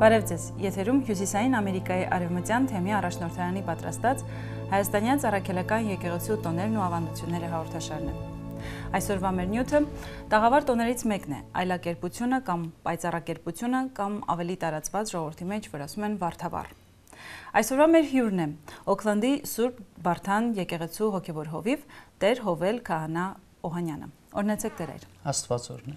Բարև ձեզ, եթերում Հյուսիսային Ամերիկայի արևմտյան թեմի առաջնորդարանի պատրաստած հայաստանյան առաքելական եկեղեցու տոներն ու ավանդությունները հաղորդաշարն է։ Այսօրվա մեր նյութը տաղավար տոներից մեկն է, այլակերպությունը կամ պայծառակերպությունը կամ ավելի տարածված ժողովրդի մեջ, որ ասում են վարդավառ։ Այսօրվա մեր հյուրն է Օքլանդի Սուրբ Վարդան եկեղեցու հոգևոր հովիվ Տեր Հովել Քահանա Օհանյանը։ Օրհնեցեք Տեր։ Աստված օրհնի։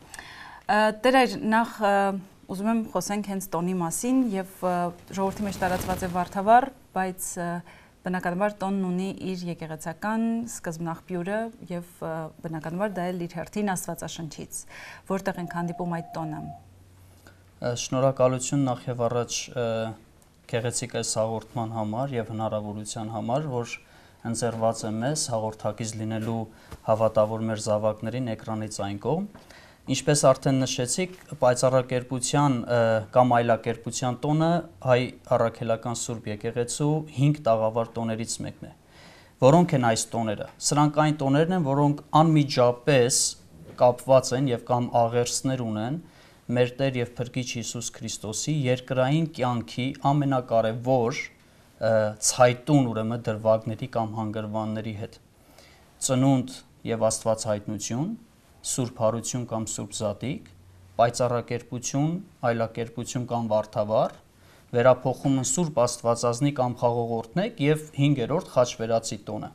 Տեր, նախ ուզում եմ խոսենք հենց տոնի մասին եւ ժողովրդի մեջ տարածված է վարդավառ, բայց բնականաբար տոնն ունի իր եկեղեցական սկզբնաղբյուրը եւ բնականաբար դա էլ իր հերթին Աստվածաշնչից, որտեղ ենք հանդիպում այդ տոնը։ Շնորհակալություն նախ եւ առաջ գեղեցիկ այս հաղորդման համար եւ հնարավորության համար, որ ընձեռված է մեզ հաղորդակից լինելու հավատավոր մեր զավակներին էկրանից այն կողմ։ Ինչպես արդեն նշեցիք, պայծառակերպության կամ այլակերպության տոնը հայ առաքելական Սուրբ եկեղեցու 5 տաղավար տոներից մեկն է։ Որոնք են այս տոները։ Սրանք այն տոներն են, որոնք անմիջապես կապված են եւ կամ աղերսներ ունեն մեր Տեր եւ Փրկիչ Հիսուս Քրիստոսի երկրային կյանքի ամենակարևոր ցայտուն ուրեմն դրվագների կամ հանգրվանների հետ։ Ծնունդ եւ Աստվածհայտնություն, Սուրբ հարություն կամ Սուրբ Զատիկ, պայծառակերպություն, այլակերպություն կամ վարդավառ, վերափոխումը Սուրբ Աստվածազնի կամ խաղողորդնեք եւ 5-րդ խաչվերածի տոնը։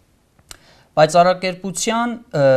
Պայծառակերպության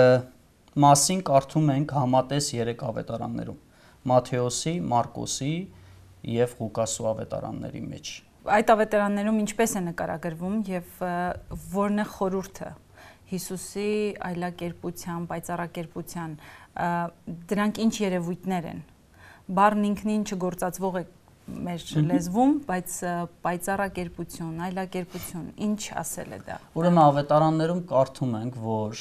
մասին կարդում ենք Համատես 3 ավետարաններում՝ Մատթեոսի, Մարկոսի եւ Ղուկասու ավետարանների մեջ։ Այդ ավետարաններում ինչպես է նկարագրվում եւ որն է խորհուրդը Հիսուսի այլակերպության, պայծառակերպության, դրանք ինչ երևույթներ են։ Բառն ինքնին չգործածվող է մեր լեզվում, բայց պայծառակերպություն, այլակերպություն, ինչ ասել է դա։ Ուրեմն ավետարաններում կարդում ենք, որ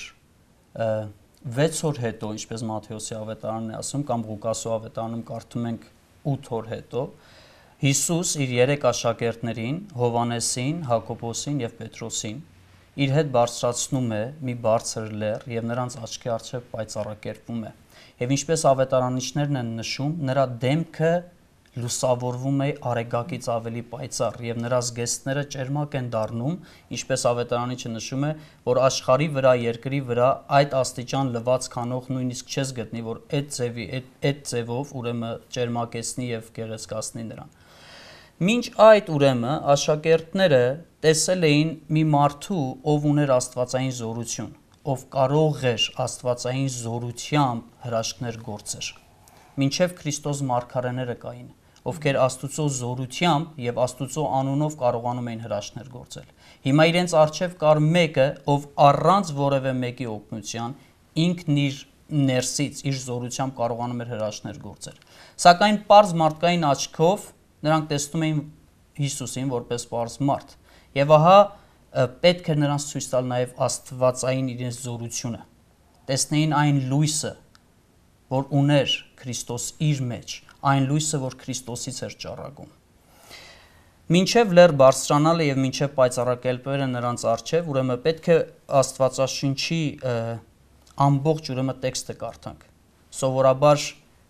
6 օր հետո, ինչպես Մատթեոսի ավետարանն է ասում, կամ Ղուկասու ավետարանում կարդում ենք 8 օր հետո, Հիսուս իր 3 աշակերտներին, Հովհաննեսին, Հակոբոսին եւ Պետրոսին իր հետ բարձրացնում է մի բարձր լեռ եւ նրանց աչքի առջեւ պայծառակերպվում է։ Եվ ինչպես ավետարանիչներն են նշում, նրա դեմքը լուսավորվում է արեգակից ավելի պայծառ եւ նրա զգեստները ճերմակ են դառնում, ինչպես ավետարանիչը նշում է, որ աշխարհի վրա, երկրի վրա այդ աստիճան լված քանող նույնիսկ չես գտնի, որ այդ ձևով ուրեմն ճերմակեցնի եւ գեղեցկացնի նրան։ Մինչ այդ ուրեմն աշակերտները տեսել էին մի մարդու, ով ուներ աստվածային զորություն, ով կարող էր աստվածային զորությամբ հրաշքներ գործել։ Մինչև Քրիստոս մարգարեները կային, ովքեր Աստուծո զորությամբ եւ Աստուծո անունով կարողանում էին հրաշքներ գործել։ Հիմա իրենց առջև կար մեկը, ով առանց որևէ մեկի օգնության ինքն իր ներսից իր զորությամբ կարողանում էր հրաշքներ գործել։ Սակայն պարզ մարդկային աչքով նրանք տեսնում էին Հիսուսին որպես պարզ մարդ։ Եվ ահա պետք է նրանց ցույց տալ նաև աստվածային իրենց զորությունը։ Տեսնեին այն լույսը, որ ուներ Քրիստոս իր մեջ, այն լույսը, որ Քրիստոսից էր ճառագում։ Մինչև լեռ բարձրանալը եւ մինչև պայծառակերպելը նրանց առջև, ուրեմն պետք է Աստվածաշնչի ամբողջ ուրեմն տեքստը կարդանք։ Սովորաբար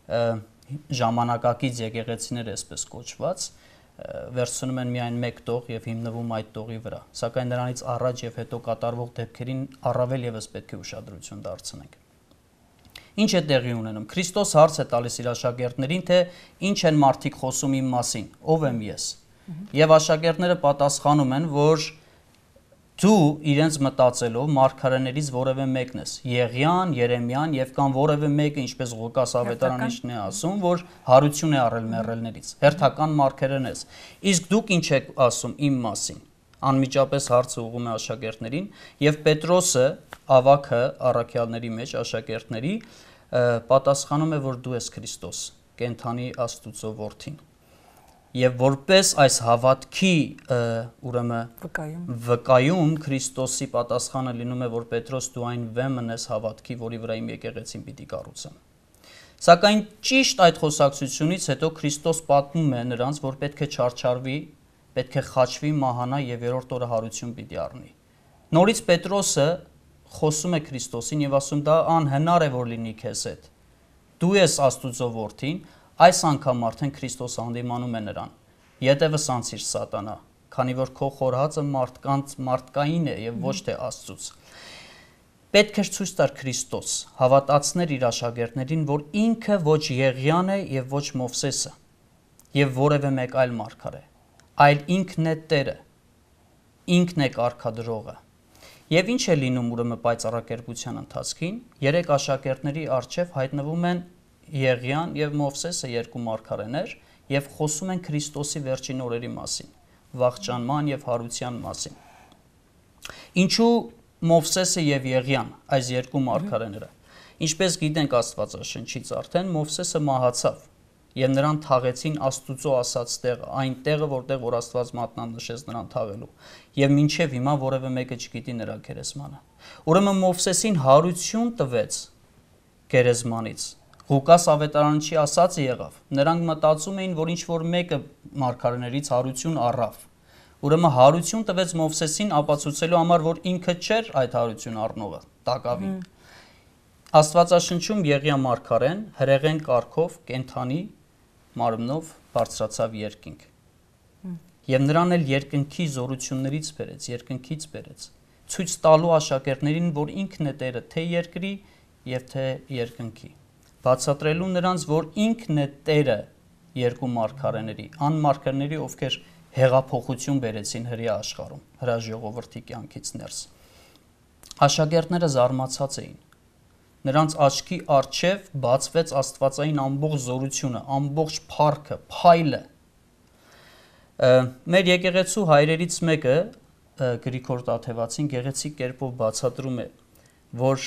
ժամանակակից եկեղեցիներ այսպես կոչված վերցնում են միայն մեկ տող եւ հիմնվում այդ տողի վրա, սակայն նրանից առաջ եւ հետո կատարվող դեպքերին առավել եւս պետք է ուշադրություն դարձնենք։ Ինչ է տեղի ունենում։ Քրիստոս հարց է տալիս իր աշակերտներին, թե ինչ են մարդիկ խոսում իմ մասին, ով եմ ես։ Եվ աշակերտները պատասխանում են, որ դու իրենց մտածելով մարգարեներից որևէ մեկն ես, Եղիան, Երեմիան եւ կամ որևէ մեկը, ինչպես Ղուկաս ավետարանիչն է ասում, որ հարություն է առել մեռելներից, հերթական մարգարեն ես։ Իսկ դուք ինչ եք ասում իմ մասին։ Անմիջապես հարցը ուղղում է աշակերտներին եւ Պետրոսը, ավագը առաքյալների մեջ աշակերտների, պատասխանում է, որ դու ես Քրիստոս, կենթանի Աստուծո որդին։ Եվ որպես այս հավատքի ուրեմն վկայում Քրիստոսի պատասխանը լինում է, որ Պետրոս դու այն վեմն ես հավատքի, որի վրա իմ եկեղեցին պիտի կառուցեմ։ Սակայն ճիշտ այդ խոսակցությունից հետո Քրիստոս պատմում է նրանց, որ պետք է չարչարվի, պետք է խաչվի, մահանա եւ երրորդ օրը հարություն պիտի առնի։ Նորից Պետրոսը խոսում է Քրիստոսին եւ ասում դա անհնար է որ լինի քեզ հետ։ Դու ես Աստուծո որդին, Այս անգամ արդեն Քրիստոսը հանդիմանում է նրան. «Ետևս անցիր սատանա, քանի որ քո խորհածը մարդկային է եւ ոչ թե Աստծուց»։ Պետք է ցույց տար Քրիստոս, հավատացներ իր աշակերտներին, որ ինքը ոչ Եղիան է եւ ոչ Մովսեսը եւ որևէ մեկ այլ մարգարե, այլ ինքն է Տերը, ինքն է կարգադրողը։ Եվ ինչ է լինում ուրեմն պայծառակերպության ընթացքին, երեք աշակերտների առջև հայտնվում են Եղիան եւ Մովսեսը, երկու մարգարեներ, եւ խոսում են Քրիստոսի վերջին օրերի մասին, վախճանման եւ հարության մասին։ Ինչու Մովսեսը եւ Եղիան, այս երկու մարգարեները։ Ինչպես գիտենք Աստվածաշնչից արդեն, Մովսեսը մահացավ եւ նրան թաղեցին Աստուծո ասած տեղը, այն տեղը, որտեղ որ Աստված մատնանշեց նրան թաղելու։ Եվ մինչև հիմա որևէ մեկը չգիտի նրա գերեզմանը։ Ուրեմն Մովսեսին հարություն տվեց գերեզմանից։ Ղուկաս ավետարանչի ասածը եղավ։ Նրանք մտածում էին, որ ինչ որ մեկը մարգարեներից հարություն առավ։ Ուրեմն հարություն տվեց Մովսեսին ապացուցելու համար, որ ինքը չէր այդ հարություն առնողը, տակավին։ Աստվածաշնչում Եղիա մարգարեն հրեղեն կարգով կենթանի մարմնով բարձրացավ երկինք։ Եվ նրան էլ երկնքի զորություններից բերեց, երկնքից բերեց, ցույց տալու աշակերտներին, որ ինքն է Տերը թե երկրի եւ թե երկնքի, բացատրելու նրանց, որ ինքն է Տերը երկու մարգարեների, անմարգարեների, ովքեր հեղափոխություն բերեցին հրեա աշխարհում, հրա ժողովրդի կյանքից ներս։ Աշակերտները զարմացած էին։ Նրանց աչքի առջև բացվեց Աստվածային ամբողջ զորությունը, ամբողջ փառքը, փայլը։ Մեր եկեղեցու հայրերից մեկը Գրիգոր Տաթևացին գեղեցիկ կերպով բացատրում է, որ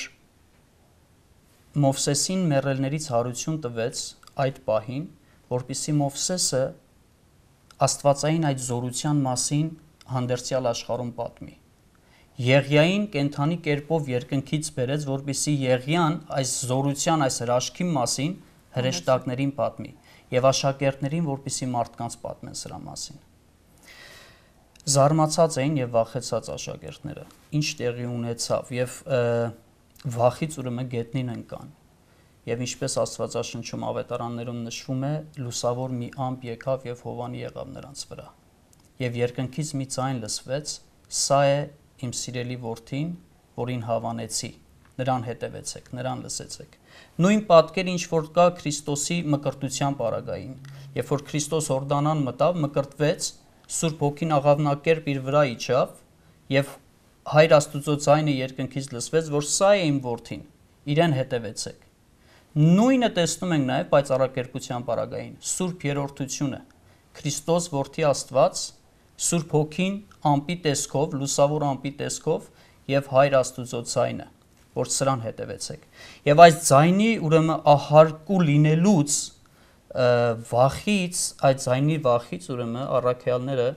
Մովսեսին մեռելներից հարություն տվեց այդ պահին, որպեսզի Մովսեսը Աստվածային այդ զորության մասին հանդերձյալ աշխարհում պատմի։ Եղիային կենթանի կերպով երկնքից բերեց, որպեսզի Եղիան այս զորության, այս հրաշքի մասին հրեշտակներին պատմի եւ աշակերտներին, որպեսզի մարդկանց պատմեն սրա մասին։ Զարմացած էին եւ վախեցած աշակերտները, ինչ տեղի ունեցավ եւ վախից ուրեմն գետնին ընկան։ Եվ ինչպես Աստվածաշնչում ավետարաններում նշվում է, լուսավոր մի ամպ եկավ եւ հովանի եղավ նրանց վրա։ Եվ երկնքից մի ձայն լսվեց. «Սա է իմ սիրելի որդին, որին հավանեցի, նրան հետևեցեք, նրան լսեցեք»։ Նույն պատկերը ինչ որ կա Քրիստոսի մկրտության պարագային, երբ որ Քրիստոս Հորդանան մտավ, մկրտվեց, Սուրբ Հոգին աղավնակերպ իր վրա իջավ եւ Հայր Աստուծո ձայնը երկնքից լսվեց, որ սա է իմ որդին, իրեն հետևեցեք։ Նույնը տեսնում ենք նաեւ պայծառակերպության պարագային, Սուրբ երրորդությունը, Քրիստոս որդի Աստված, Սուրբ Հոգին ամպի տեսքով, լուսավոր ամպի տեսքով եւ Հայր Աստուծո ձայնը, որ սրան հետևեցեք։ Եվ այս ձայնի ուրեմն ահարկու լինելուց վախից, այդ ձայնի վախից ուրեմն առաքյալները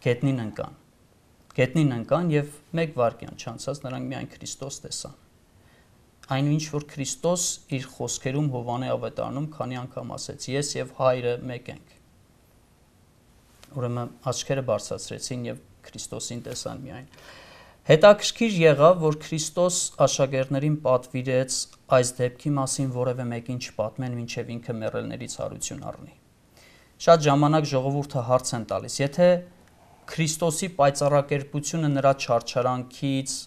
գետնին ընկան եւ մեկ վայրկյան չանցած նրանք միայն Քրիստոս տեսան։ Այնինչ որ Քրիստոս իր խոսքերում Հովանե ավետարանում քանի անգամ ասեց. «Ես եւ Հայրը մեկ ենք»։ Ուրեմն աչքերը բարձրացրեցին եւ Քրիստոսին տեսան միայն։ Հետաքրքիր եղավ, որ Քրիստոս աշակերտներին պատվիրեց այս դեպքի մասին որևէ մեկին չպատմեն, մինչև ինքը մեռելներից հարություն առնի։ Շատ ժամանակ ժողովուրդը հարց են տալիս. եթե Քրիստոսի պայծառակերպությունը նրա չարչարանքից,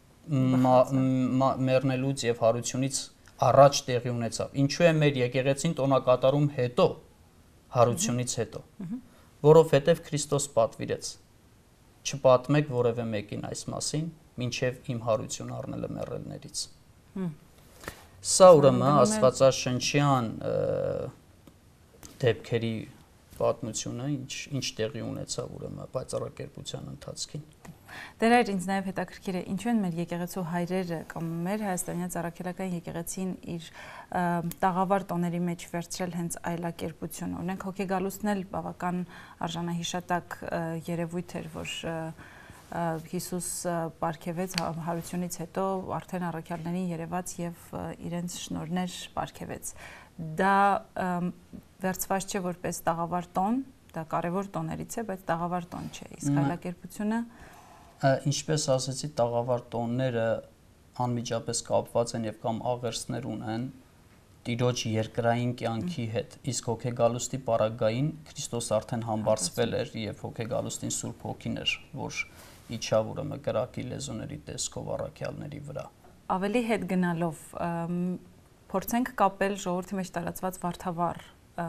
մեռնելուց եւ հարությունից առաջ տեղի ունեցավ, ինչու է մեր եկեղեցին տոնակատարում հետո, հարությունից հետո, որովհետեւ Քրիստոս պատվիրեց. չպատմեք որևէ մեկին այս մասին, մինչև իմ հարություն առնելը մեռելներից։ Սա ուրեմն Աստվածաշնչյան դեպքերի պատմությունը, ինչ տեղի ունեցավ ուրեմն պայծառակերպության ընթացքին։ Դեր այդ ինձ նաև հետաքրքիր է, ինչու են մեր եկեղեցու հայրերը կամ մեր հայաստանյան առաքելական եկեղեցին իր տաղավար տոների մեջ վերցրել հենց այլակերպություն։ Օրինակ հոգեգալուստն էլ բավական արժանահիշատակ երևույթ էր, որ Հիսուս պարգևեց հարությունից հետո արդեն առաքյալներին երևաց եւ իրենց շնորհներ պարգևեց։ Դա վերցված չէ որպես տաղավար տոն, դա կարևոր տոներից է, բայց տաղավար տոն չէ։ Իսկ այլակերպությունը, ինչպես ասեցի, տաղավար տոնները անմիջապես կապված են եւ կամ աղերսներ ունեն Տիրոջ երկրային կյանքի հետ, իսկ հոգեգալուստի պարագային Քրիստոս արդեն համբարձվել էր եւ հոգեգալուստին Սուրբ Հոգին էր, որ իջավ ուրեմն կրակի լեզուների տեսքով առաքյալների վրա։ Ավելի հետ գնալով փորձենք կապել ժողովրդի մեջ տարածված վարդավառ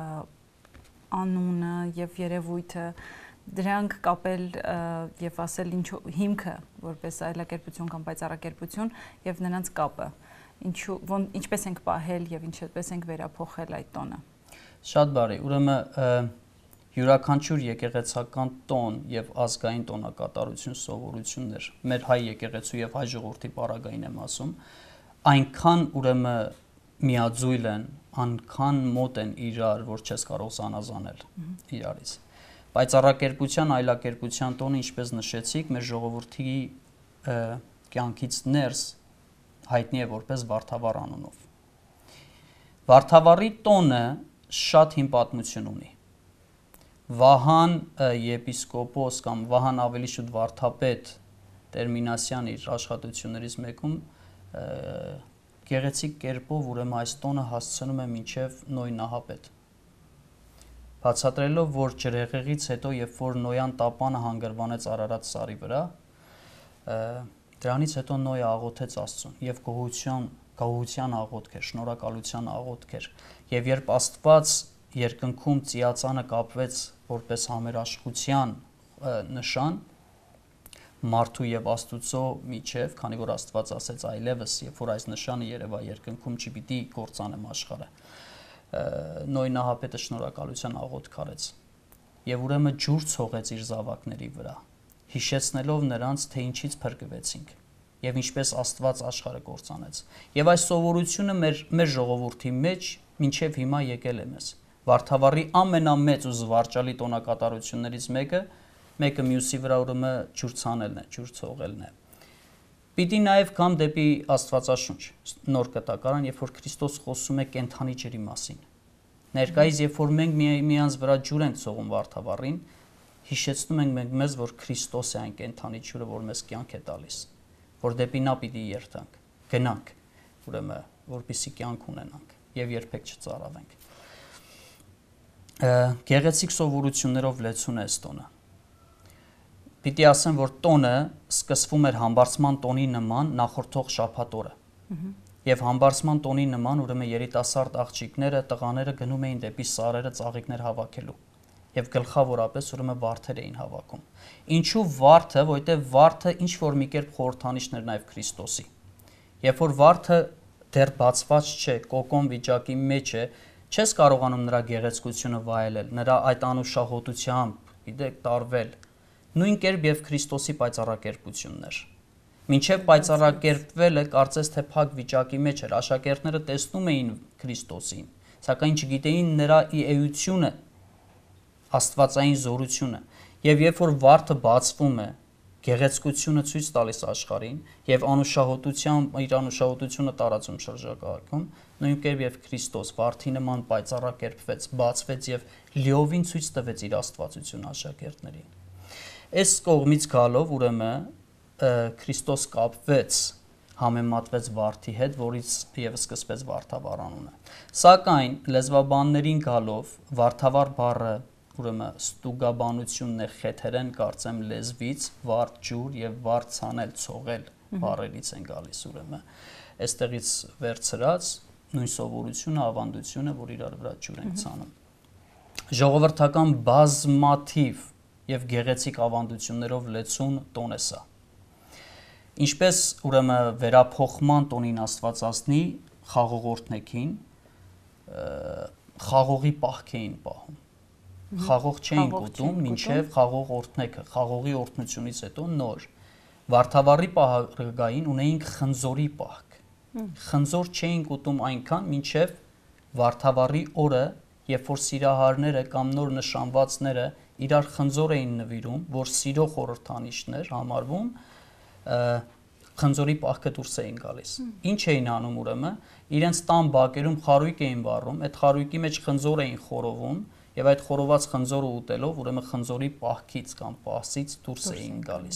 անունը եւ երևույթը, դրանք կապել եւ ասել ինչ հիմքը որպես այլակերպություն կամ պայծառակերպություն եւ նրանց կապը, ինչպես ենք պահել եւ ինչպես ենք վերափոխել այդ տոնը։ Շատ բարի, ուրեմն յուրաքանչյուր եկեղեցական տոն եւ ազգային տոնակատարություն սովորություններ, մեր հայ եկեղեցու եւ հայ ժողովրդի պարագային եմ ասում, այնքան ուրեմն միաձույլ են, անքան մոտ են իրար, որ չես կարող զանազանել իրարից։ Պայծառակերպության, այլակերպության տոնը, ինչպես նշեցիք, մեր ժողովրդի կյանքից ներս հայտնի է որպես Վարդավառ անունով։ Վարդավառի տոնը շատ հին պատմություն ունի։ Վահան եպիսկոպոս կամ Վահան ավելի շուտ վարդապետ Տերմինասյան իր աշխատություններից մեկում գեղեցիկ կերպով ուրեմն այս տոնը հասցնում է մինչև Նոյ նահապետ։ Բացատրելով, որ ջրհեղեղից հետո, երբ որ Նոյան տապանը հանգրվանեց Արարատ սարի վրա, դրանից հետո Նոյը աղոթեց Աստծուն եւ գոհության աղոթք էր, շնորհակալության աղոթք էր։ Եվ երբ Աստված երկնքում ծիածանը կապվեց որպես համերաշխության նշան մարդու եւ Աստուծո միջև, քանի որ Աստված ասեց այլևս, երբ որ այս նշանը երևա երկնքում չպիտի կործանեմ աշխարհը, Նոյ նահապետը շնորհակալության աղոթք արեց եւ ուրեմն ջուր ցողեց իր զավակների վրա, հիշեցնելով նրանց, թե ինչից փրկվեցինք եւ ինչպես Աստված աշխարհը կործանեց։ Եվ այս սովորությունը մեր ժողովրդի մեջ մինչև հիմա եկել է մեզ։ Վարդավառի ամենամեծ ու զվարճալի տոնակատարություններից մեկը մյուսի վրա ուրեմն ջուր ցանելն է, ջուր ցողելն է։ Պիտի նաև կամ դեպի Աստվածաշունչ, նոր կտակարան, երբ որ Քրիստոս խոսում է կենթանի ջրի մասին։ Ներկայիս, երբ որ մենք միանց վրա ջուր ենք ցողում Վարդավառին, հիշեցնում ենք մենք մեզ, որ Քրիստոս է այն կենթանի ջուրը, որ մեզ կյանք է տալիս, որ դեպի նա պիտի երթանք, գնանք, ուրեմն, որպեսզի կյանք ունենանք եւ երբեք չծարավենք։ Գեղեցիկ սովորություններով լեցուն է տոնը։ Պիտի ասեմ, որ տոնը սկսվում էր համբարձման տոնի նման նախորդող շաբաթ օրը։ Եվ համբարձման տոնի նման ուրեմն երիտասարդ աղջիկները, տղաները գնում էին դեպի սարերը ծաղիկներ հավաքելու։ Եվ գլխավորապես ուրեմն վարդեր էին հավաքում։ Ինչու վարդը, որովհետև վարդը ինչ որ մի կերպ խորհրդանիշն էր նաև Քրիստոսի։ Երբ որ վարդը դեռ բացված չէ, կոկոն վիճակի մեջ է, չես կարողանում նրա գեղեցկությունը վայելել, նրա այդ անուշահոտությամբ, գիտեք, տարվել։ Նույն կերպ եւ Քրիստոսի պայծառակերպությունն էր։ Մինչև պայծառակերպվելը կարծես թե փակ վիճակի մեջ էր, աշակերտները տեսնում էին Քրիստոսին, սակայն չգիտեին նրա էությունը, աստվածային զորությունը։ Եվ երբ որ վարդը բացվում է, գեղեցկությունը ցույց տալիս աշխարհին եւ անուշահոտությամբ իր անուշահոտությունը տարածում շրջակայքում, նույն կերպ եւ Քրիստոս վարդի նման պայծառակերպվեց, բացվեց եւ լիովին ցույց տվեց իր աստվածությունը աշակերտներին։ Այս կողմից գալով ուրեմն Քրիստոս կապվեց, համեմատվեց վարդի հետ, որից եւս սկսվեց Վարդավառ անունը։ Սակայն լեզվաբաններին գալով Վարդավառ բառը ուրեմն ստուգաբանությունն է խեթերեն կարծեմ լեզվից վարդ ջուր եւ վարդ ցանել ցողել բառերից են գալիս ուրեմն այստեղից վերցրած նույն սովորությունը ավանդությունը որ իրար վրա ջուր են ցանում ժողովրդական բազմաթիվ եւ գեղեցիկ ավանդություններով լեցուն տոն է սա ինչպես ուրեմն վերափոխման տոնին Աստվածածնի խաղողորթնեքին խաղողի պահք էին պահում խաղող չէին կուտում մինչև խաղող օրթնեքը խաղողի օրթնությունից հետո նոր Վարդավառի պահարգային ունեինք խնձորի պահք խնձոր չէին կուտում այնքան մինչև Վարդավառի օրը երբ որ սիրահարները կամ նոր նշանվածները իրար խնձոր էին նվիրում որ սիրո խորհրդանիշներ համարվում խնձորի պահքը դուրս էին գալիս ինչ էին անում ուրեմն իրենց տան բակերում խարույկ էին վառում այդ խարույկի մեջ խնձոր էին խորովում եւ այդ խորոված խնձորը ուտելով ուրեմն խնձորի պահքից կամ պահսից դուրս էին գալիս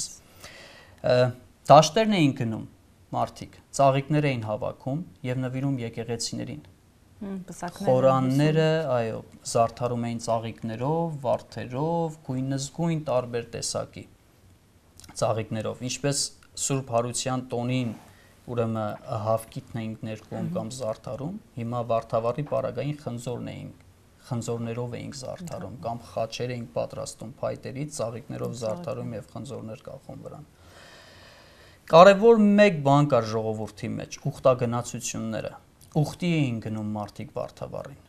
դաշտերն էին գնում մարդիկ ծաղիկներ էին հավաքում եւ նվիրում եկեղեցիներին Խորանները, այո, զարդարում էին ծաղիկներով, վարդերով, գույնզգույն տարբեր տեսակի ծաղիկներով, ինչպես Սուրբ Հարության տոնին ուրեմն հավկիթն էինք ներկում կամ զարդարում, հիմա վարդավառի պարագային խնձորներով էինք զարդարում կամ խաչեր էինք պատրաստում փայտերից, ծաղիկներով զարդարում եւ խնձորներ կախում վրան։ Կարևոր մեկ բան կար ժողովրդի մեջ՝ ուխտագնացությունները։ Ուխտի էին գնում մարդիկ վարդավառին։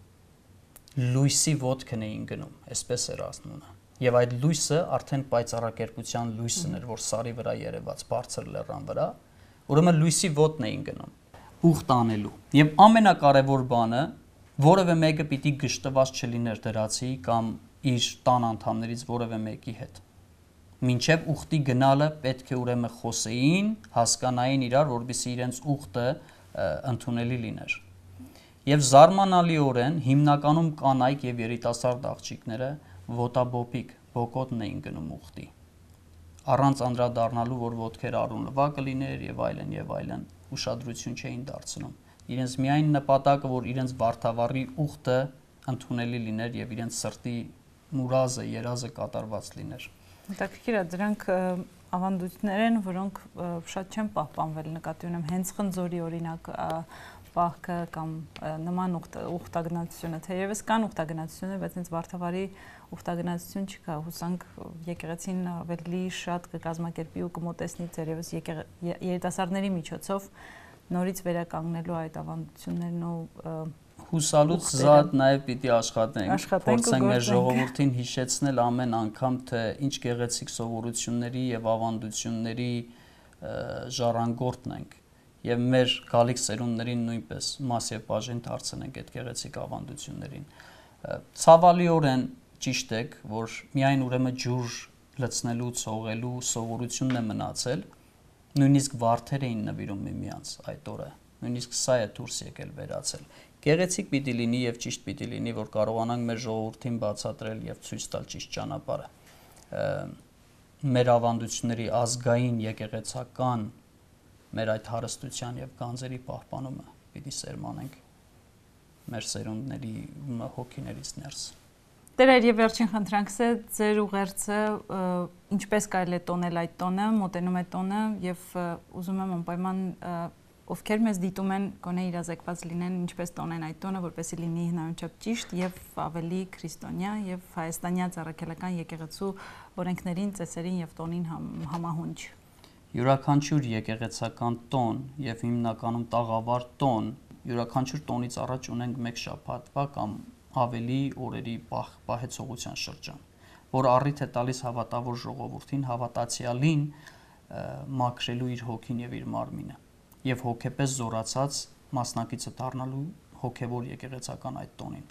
Լույսի ոտքն էին գնում, այսպես էր ասնունը։ Եվ այդ լույսը արդեն պայծառակերպության լույսն էր, որ սարի վրա երևաց բարձր լեռան վրա, ուրեմն լույսի ոտն էին գնում, ուխտ անելու։ Եվ ամենակարևոր բանը, որևէ մեկը պիտի գժտված չլիներ դրացի կամ իր տան անդամներից որևէ մեկի հետ։ Մինչև ուխտի գնալը պետք է ուրեմն խոսեին, հասկանային իրար, որպեսզի իրենց ուխտը ընդունելի լիներ։ Եվ զարմանալիորեն հիմնականում կանայք եւ երիտասարդ աղջիկները ոտաբոբիկ, բոկոտն էին գնում ուխտի։ Առանց անդրադառնալու, որ ոտքերը առունվա կլիներ եւ այլն, ուշադրություն չէին դարձնում։ Իրենց միայն նպատակը, որ իրենց վարդավառի ուխտը ընդունելի լիներ եւ իրենց սրտի մուրազը, երազը կատարված լիներ։ Հետաքրքիր է, դրանք ավանդույթներ են, որոնք շատ չեն պահպանվել, նկատի ունեմ հենց խնձորի օրինակ պահքը կամ նման ուխտագնացությունը, թերևս կան ուխտագնացություններ, բայց հենց վարդավառի ուխտագնացություն չկա, հուսանք եկեղեցին ավելի շատ կկազմակերպի ու կմոտեցնի թերևս երիտասարդների միջոցով նորից վերականգնելու այդ ավանդություններն ու հուսալուց զատ նաև պիտի աշխատենք, փորձենք մեր ժողովրդին հիշեցնել ամեն անգամ, թե ինչ գեղեցիկ սովորությունների եւ ավանդությունների ժառանգորդն ենք եւ մեր գալիք սերունդներին նույնպես մաս եւ բաժին դարձնենք այդ գեղեցիկ ավանդություններին։ Ցավալիորեն ճիշտ եք, որ միայն ուրեմն ջուր լցնելու, ցողելու սովորությունն է մնացել, նույնիսկ վարդեր էին նվիրում միմյանց այդ օրը, նույնիսկ սա է դուրս եկել վերացել։ Գեղեցիկ պիտի լինի եւ ճիշտ պիտի լինի, որ կարողանանք մեր ժողովրդին բացատրել եւ ցույց տալ ճիշտ ճանապարհը։ Մեր ավանդությունների ազգային եկեղեցական մեր այդ հարստության եւ գանձերի պահպանումը պիտի սերմանենք մեր սերունդների հոգիներից ներս։ Տերեր եւ վերջին խնդրանքս է ձեր ուղերձը ինչպես կարելի է տոնել այդ տոնը, մոտենում է տոնը եւ ուզում եմ անպայման ովքեր մեզ դիտում են գոնե իրազեկված լինեն ինչպես տոնեն այդ տոնը, որպեսզի լինի հնարավորինչափ ճիշտ եւ ավելի քրիստոնյա եւ հայաստանյա առաքելական եկեղեցու օրենքներին, ծեսերին եւ տոնին համահունչ։ Յուրաքանչյուր եկեղեցական տոն եւ հիմնականում տաղավար տոն, յուրաքանչյուր տոնից առաջ ունենք մեկ շաբաթվա կամ ավելի օրերի պահեցողության շրջան, որ առիթ է տալիս հավատավոր ժողովրդին, հավատացյալին մաքրելու իր հոգին եւ իր մարմինը եւ հոգեպես զորացած մասնակիցը դառնալու հոգեվոր եկեղեցական այդ տոնին։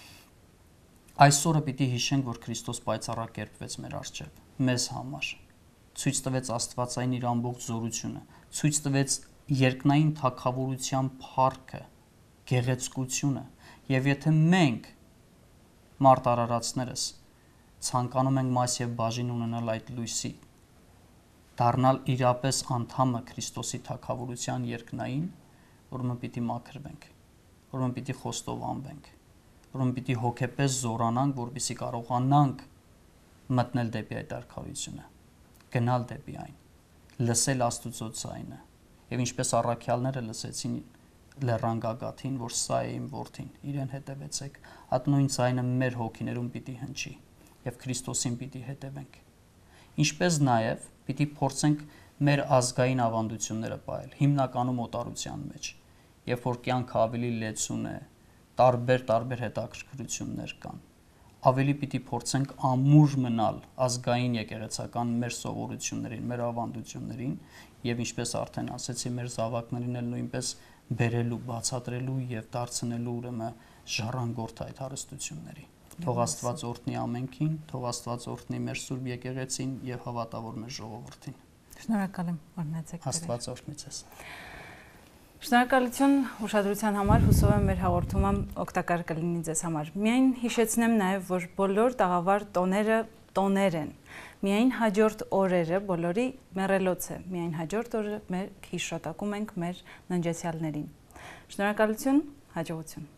Այսօրը պիտի հիշենք, որ Քրիստոս պայծառակերպվեց մեր առջև, մեզ համար, ցույց տվեց Աստվածային իր ամբողջ զորությունը, ցույց տվեց երկնային թագավորության փառքը, գեղեցկությունը, եւ եթե մենք մարդ արարածներս ցանկանում ենք մաս եւ բաժին ունենալ այդ լույսի, դառնալ իրապես անդամը Քրիստոսի թագավորության երկնային, ուրեմն պիտի մաքրվենք, ուրեմն պիտի խոստովանվենք, ուրեմն պիտի հոգեպես զորանանք, որպեսզի կարողանանք մտնել դեպի այդ արքայությունը, գնալ դեպի այն, լսել Աստծո ձայնը, եւ ինչպես առաքյալները լսեցին լեռան գագաթին, որ սա է իմ որդին, իրեն հետևեցեք, այդ նույն ձայնը մեր հոգիներում պիտի հնչի եւ Քրիստոսին պիտի հետևենք։ Ինչպես նաեւ պիտի փորձենք մեր ազգային ավանդությունները պահել, հիմնականում օտարության մեջ, երբ որ կյանքը ավելի լեցուն է, տարբեր հետաքրքրություններ կան, ավելի պիտի փորձենք ամուր մնալ ազգային եկեղեցական մեր սովորություններին, մեր ավանդություններին եւ ինչպես արդեն ասեցի, մեր զավակներին էլ նույնպես բերելու, բացատրելու եւ դարձնելու ուրեմն ժառանգորդ այդ հարստությունների։ Թող Աստված օրհնի ամենքին, թող Աստված օրհնի մեր Սուրբ եկեղեցին եւ հավատավոր մեր ժողովրդին։ Շնորհակալ եմ, օրհնեցեք։ Աստված օրհնի ձեզ։ Շնորհակալություն ուշադրության համար, հուսով եմ մեր հաղորդումը օգտակար կլինի ձեզ համար։ Միայն հիշեցնեմ նաեւ, որ բոլոր տաղավար տոները տոներ են։ Միայն հաջորդ օրերը բոլորի մեռելոց է։ Միայն հաջորդ օրը մեր հիշատակում ենք մեր ննջեցյալներին։ Շնորհակալություն, հաջողություն։